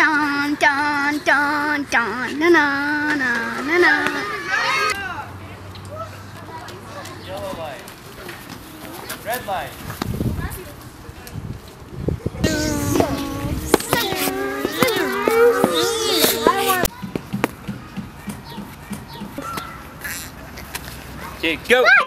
Dun, dun, dun, dun, na na na na na. Yellow light. Red light. Okay, go!